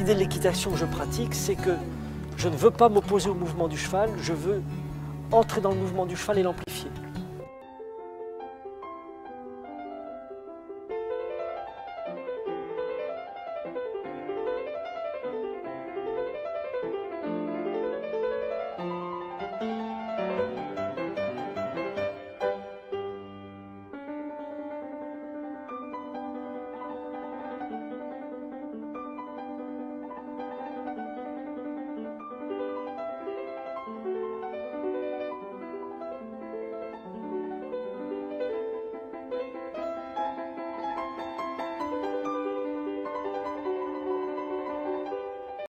l'idée de l'équitation que je pratique, c'est que je ne veux pas m'opposer au mouvement du cheval, je veux entrer dans le mouvement du cheval et l'amplifier.